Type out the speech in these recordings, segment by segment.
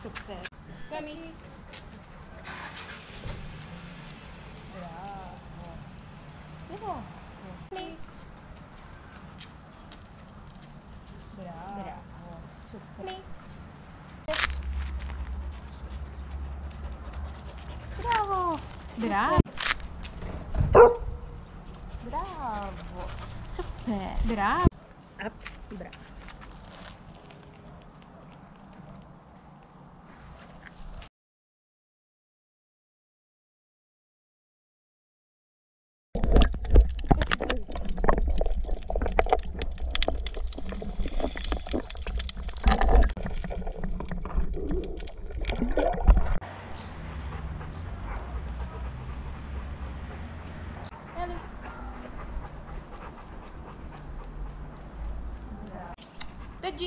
Super. Kami. Bravo. Bravo. Kami. Bravo. Super. Kami. Bravo. Bravo. Bravo. Super. Bravo. Up. Bravo. Ellie. Reggie.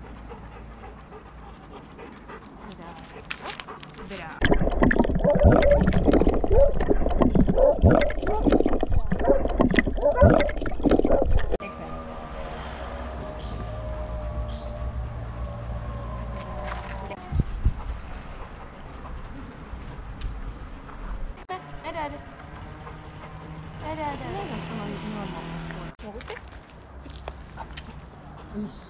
Bravo. Ada. Ini nggak cuma ini ngomong. Mau